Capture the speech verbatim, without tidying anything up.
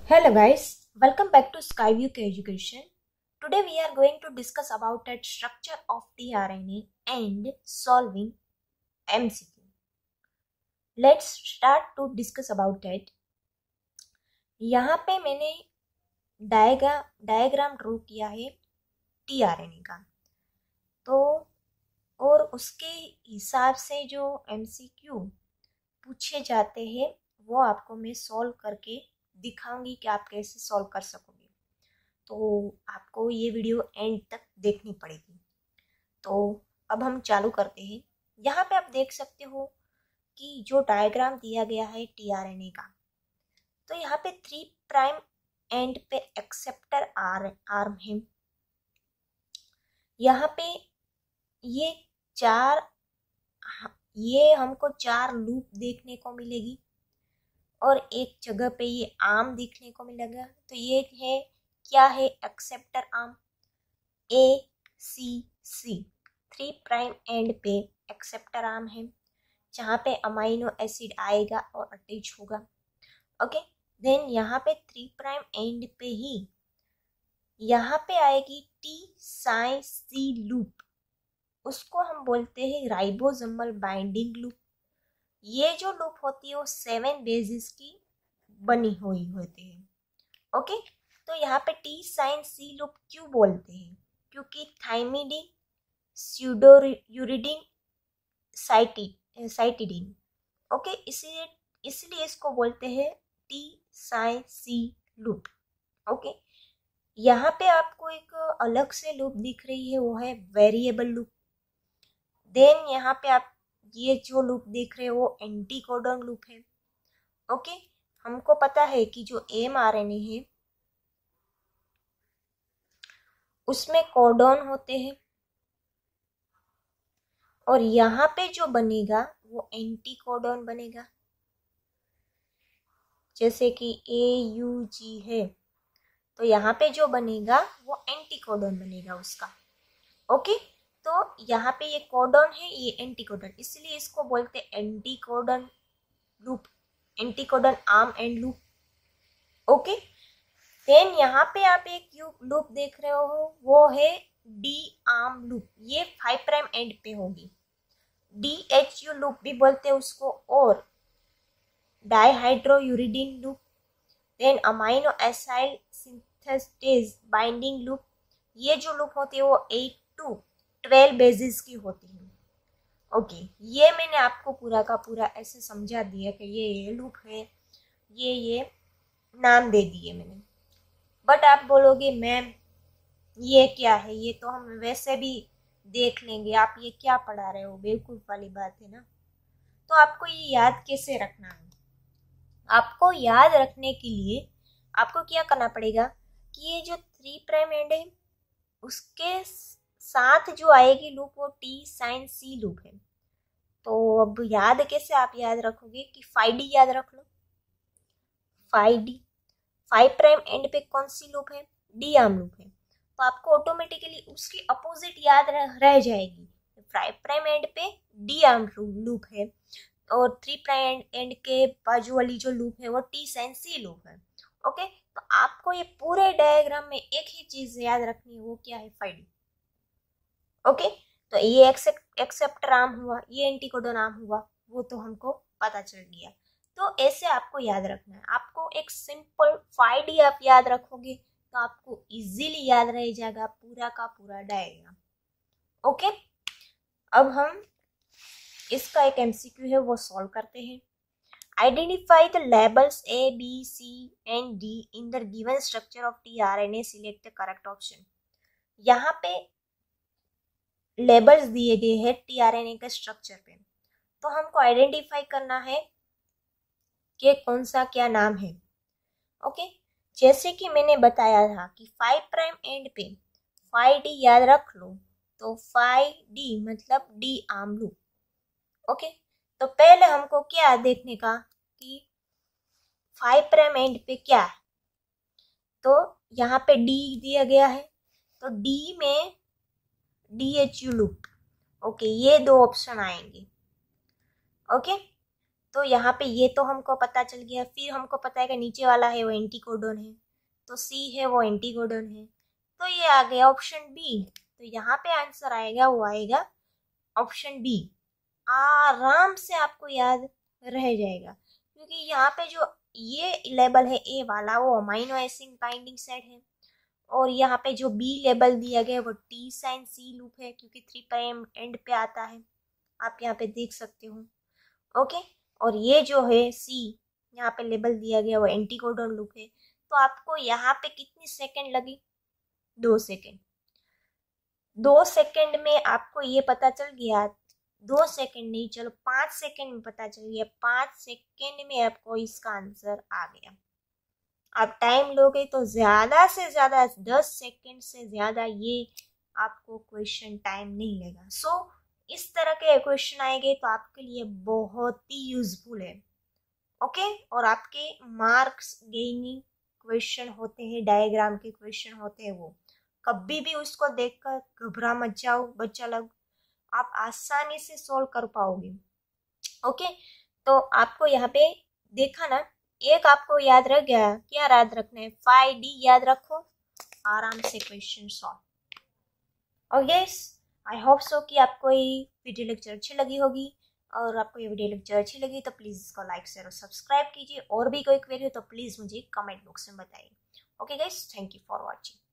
Hello guys, welcome back to Skyview K Education. Today we are going to discuss about the structure of tRNA and solving M C Q. Let's start to discuss about that. यहाँ पे मैंने diagram diagram draw किया है tRNA का, तो और उसके हिसाब से जो M C Q पूछे जाते हैं वो आपको मैं सॉल्व करके दिखाऊंगी कि आप कैसे सॉल्व कर सकोगे। तो आपको ये वीडियो एंड तक देखनी पड़ेगी। तो अब हम चालू करते हैं। यहाँ पे आप देख सकते हो कि जो डायग्राम दिया गया है tRNA का, तो यहाँ पे थ्री प्राइम एंड पे एक्सेप्टर आर आर्म है। यहाँ पे ये चार ये हमको चार लूप देखने को मिलेगी और एक जगह पे ये आर्म दिखने को मिलेगा। तो ये है क्या है, acceptor arm A C C. Three prime end पे एक्सेप्टर आर्म है जहाँ पे अमाइनो एसिड आएगा और अटैच होगा। ओके, देन यहाँ पे थ्री प्राइम एंड पे ही यहाँ पे आएगी टी साइन सी लूप, उसको हम बोलते हैं राइबोसोमल बाइंडिंग लूप। ये जो लूप होती है वो सेवन बेसिस की बनी हुई होती है। ओके, तो यहाँ पे टी साइन सी लूप क्यों बोलते हैं, क्योंकि थाइमिडिन, स्यूडोयूरिडिन, साइटिडिन। ओके, इसलिए इसलिए इसको बोलते हैं T sign C loop. Okay, यहाँ पे आपको एक अलग से लूप दिख रही है, वो है वेरिएबल लूप। देन यहाँ पे आप ये जो लूप देख रहे हो वो एंटी कोडॉन लूप है। ओके, हमको पता है कि जो एम आर एन ए है उसमें कोडॉन होते हैं और यहाँ पे जो बनेगा वो एंटी कोडॉन बनेगा। जैसे कि ए यू जी है, तो यहाँ पे जो बनेगा वो एंटी कोडॉन बनेगा उसका। ओके, तो यहाँ पे ये कोडॉन है, ये एंटी कोडॉन, इसलिए इसको बोलते हैं anticodon loop, anticodon arm and loop. Okay, then यहाँ पे आप एक लूप देख रहे हो, वो है डी आर्म लूप। ये फाइव प्राइम एंड पे होगी। डी एच यू लूप भी बोलते हैं उसको, और dihydrouridine loop. Then amino acid synthetase binding loop. ये जो लूप होती है वो एट टू ट्वेल्व बेसिस की होती है। ओके, ये मैंने आपको पूरा का पूरा ऐसे समझा दिया कि ये ये लूप है, ये ये नाम दे दिए मैंने। बट आप बोलोगे मैम ये क्या है, ये तो हम वैसे भी देख लेंगे, आप ये क्या पढ़ा रहे हो, बेवकूफ़ वाली बात है ना। तो आपको ये याद कैसे रखना है, आपको याद रखने के लिए आपको क्या करना पड़ेगा कि ये जो थ्री प्राइम एंड है उसके साथ जो आएगी लूप वो टी साइन सी लूप है। तो अब याद कैसे आप याद रखोगे कि फाइव डी याद रख लो। Five D five prime end पे कौन सी लूप है, डी आर्म लूप है, तो आपको ऑटोमेटिकली उसकी अपोजिट याद रह, रह जाएगी। फाइव प्राइम एंड पे डी आर्म लूप है और थ्री प्राइम एंड के बाजू वाली जो लूप है वो टी साइन सी लूप है। ओके, तो आपको ये पूरे डायग्राम में एक ही चीज याद रखनी है, वो क्या है, फाइव डी। ओके, तो ये एक्सेप्टर आर्म हुआ, ये एंटी कोडॉन आर्म हुआ, वो तो हमको पता चल गया। तो ऐसे आपको याद रखना है। आपको एक सिंपल फाइव डी आप याद रखोगे तो आपको इजीली याद रह जाएगा पूरा का पूरा डायग्राम। ओके, अब हम इसका एक एमसीक्यू है वो सॉल्व करते हैं। Identify the labels A B C and D in the given structure of tRNA, select the correct option. यहाँ पे लेबल्स दिए गए हैं tRNA के स्ट्रक्चर पे, तो हमको आइडेंटिफाई करना है कि कौन सा क्या नाम है। ओके, जैसे कि मैंने बताया था कि फाइव प्राइम एंड पे फाइव डी याद रख लो, तो फाइव डी मतलब डी आर्म लूप। ओके, तो पहले हमको क्या देखने का कि फाइव प्राइम एंड पे क्या है, तो यहाँ पे डी दिया गया है, तो डी में D H U loop. Okay, ये दो ऑप्शन आएंगे। ओके, तो यहाँ पे ये तो हमको पता चल गया। फिर हमको पता है कि नीचे वाला है वो एंटीकोडन है, तो सी है वो एंटीकोडन है, तो ये आ गया ऑप्शन बी। तो यहाँ पे आंसर आएगा वो आएगा ऑप्शन बी। आराम से आपको याद रह जाएगा, क्योंकि यहाँ पे जो ये लेबल है ए वाला वो अमाइनो एसिड बाइंडिंग साइट है, और यहाँ पे जो बी लेबल दिया गया है वो टी साइन सी लूप है, क्योंकि थ्री प्राइम एंड पे आता है, आप यहाँ पे देख सकते हो। ओके, और ये जो है सी यहाँ पे लेबल दिया गया वो एंटीकोडन लूप है। तो आपको यहाँ पे कितनी सेकंड लगी? दो सेकंड। दो सेकंड में आपको ये पता चल गया, दो सेकंड नहीं, चलो पाँच सेकंड में पता चल गया। पाँच सेकंड में आपको इसका आंसर आ गया। आप टाइम लोगे तो ज़्यादा से ज़्यादा दस सेकंड से ज़्यादा ये आपको क्वेश्चन टाइम नहीं लेगा। सो so, इस तरह के क्वेश्चन आएंगे तो आपके लिए बहुत ही यूजफुल है। Okay okay? और आपके मार्क्स गेनिंग क्वेश्चन होते हैं, डायग्राम के क्वेश्चन होते हैं, वो कभी भी उसको देखकर घबरा मत जाओ बच्चा लोग, आप आसानी से सॉल्व कर पाओगे। Okay okay? तो आपको यहाँ पे देखा ना, एक आपको याद रख गया, क्या याद रखना है? फाइव डी याद रखो, आराम से question solve. Okay, I hope so कि आपको ये वीडियो लेक्चर अच्छी लगी होगी, और आपको ये वीडियो लेक्चर अच्छी लगी तो प्लीज़ इसको लाइक शेयर और सब्सक्राइब कीजिए। और भी कोई क्वेरी हो तो प्लीज़ मुझे कमेंट बॉक्स में बताइए। Okay guys, thank you for watching.